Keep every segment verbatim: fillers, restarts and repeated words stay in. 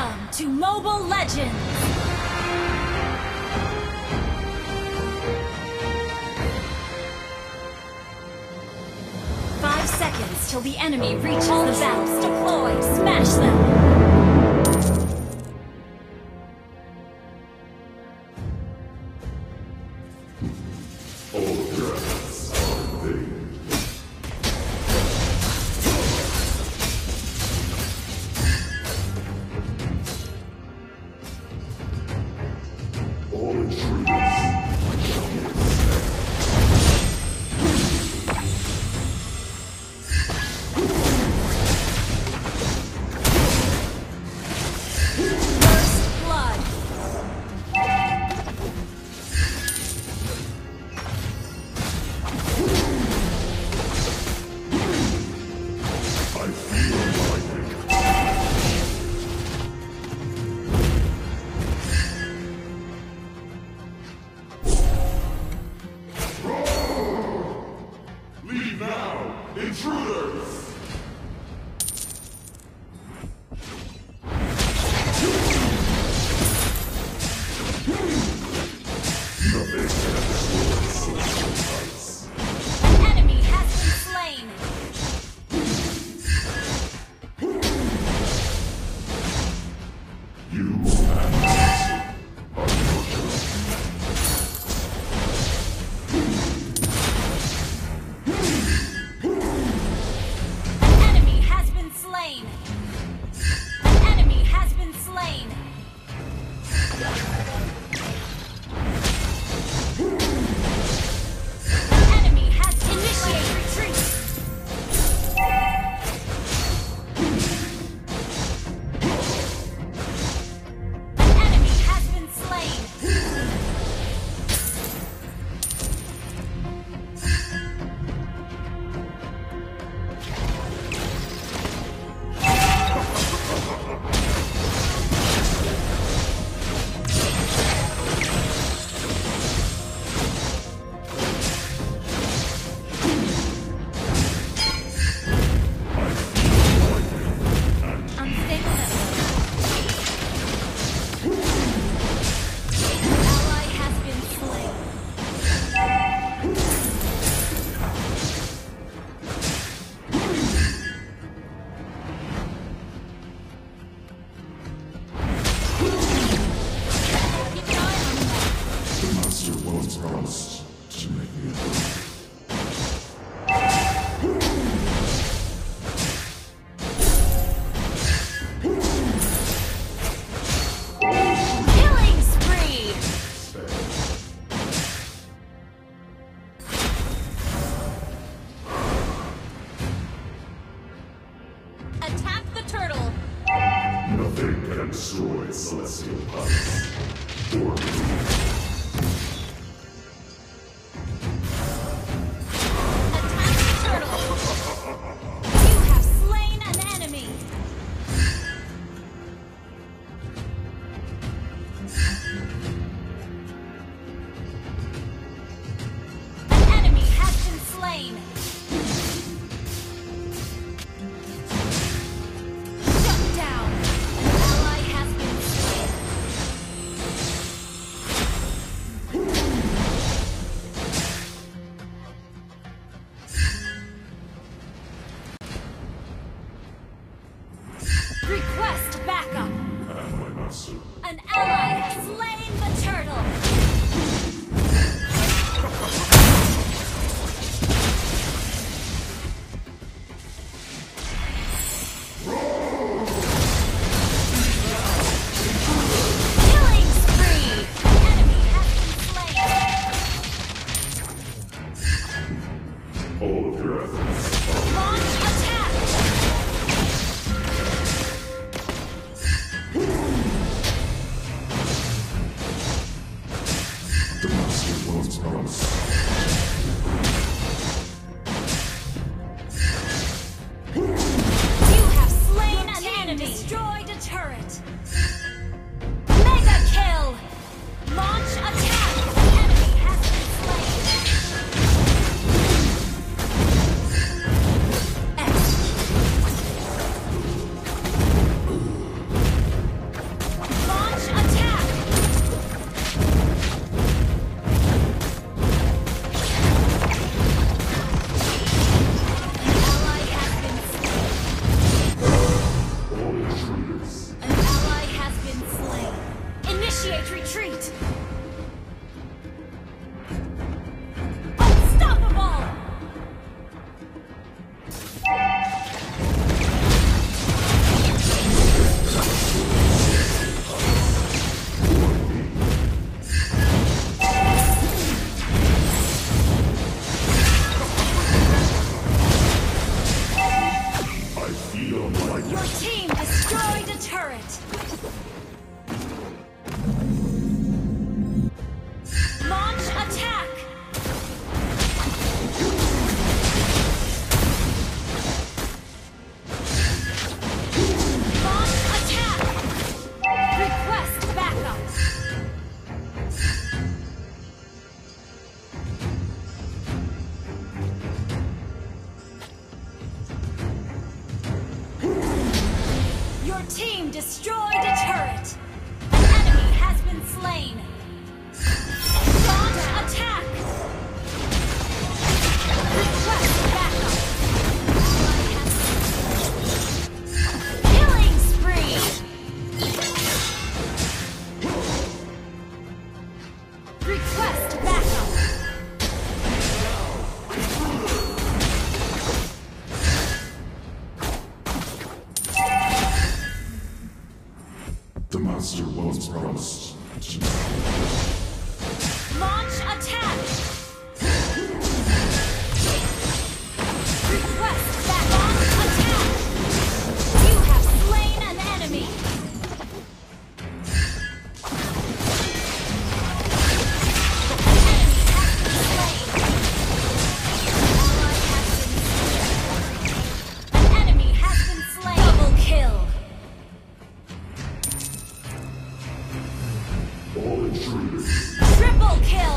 Welcome to Mobile Legends! Five seconds till the enemy reaches the battle. Deploy! Smash them! Destroy Celestial Palace. Or Request backup! An ally has slain the turtle! Killing spree! The enemy has been slain! all of your efforts. Launch attack! You have slain an enemy! Destroyed a turret! Mega kill! Launch attack! The enemy has been slain! Execute! retreat! Unstoppable! I feel like Your team destroyed a turret! Launch attack! Launch attack! Request backup! Your team destroyed a turret! An enemy has been slain! Launch attack! Request backup! Killing spree! Request backup! the master once promised to Launch attack! Request that launch attack! You have slain an enemy! An enemy has been slain! Double kill! all intruders. Triple kill!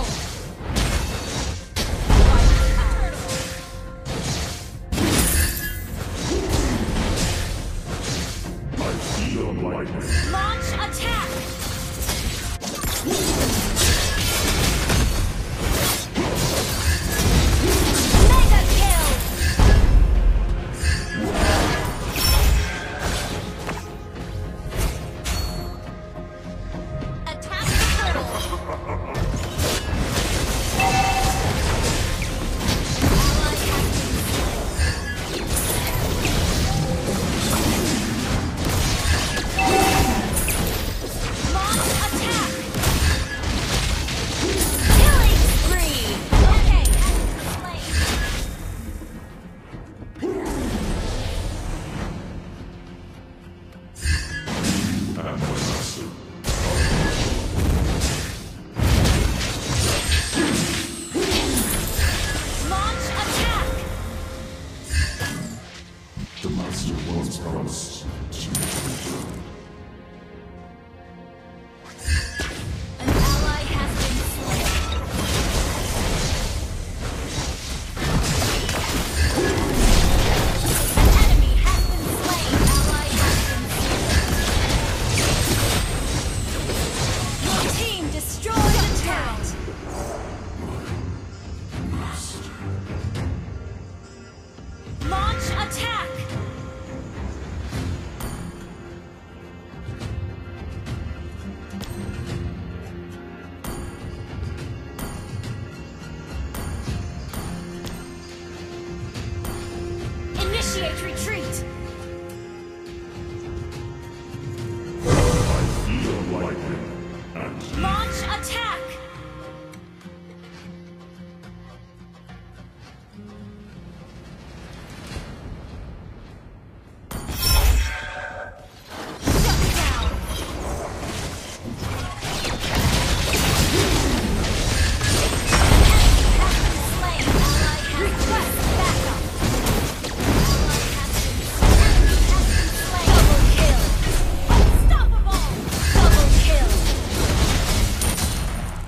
I feel lightning. Launch attack! Mega kill! Attack the turtle! Ally has been slain. Launch attack! Killing spree! Okay, enemy slain. And my master. Launch attack! The master once promised to return. An ally has been slain. An enemy has been slain. Ally has been slain. Your team destroyed a turret. Master. Launch attack! Initiate retreat! I feel lightning. And Launch attack! Shut down! Request backup! Double kill! Unstoppable! Double kill!